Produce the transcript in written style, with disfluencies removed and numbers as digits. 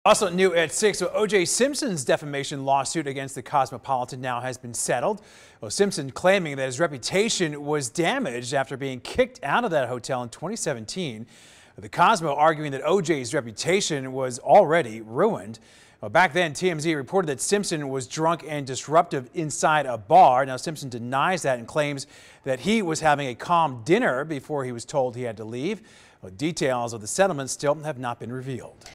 Also new at 6, O.J. Simpson's defamation lawsuit against the Cosmopolitan now has been settled. Well, Simpson claiming that his reputation was damaged after being kicked out of that hotel in 2017. The Cosmo arguing that O.J.'s reputation was already ruined. Well, back then, TMZ reported that Simpson was drunk and disruptive inside a bar. Now, Simpson denies that and claims that he was having a calm dinner before he was told he had to leave. Well, details of the settlement still have not been revealed.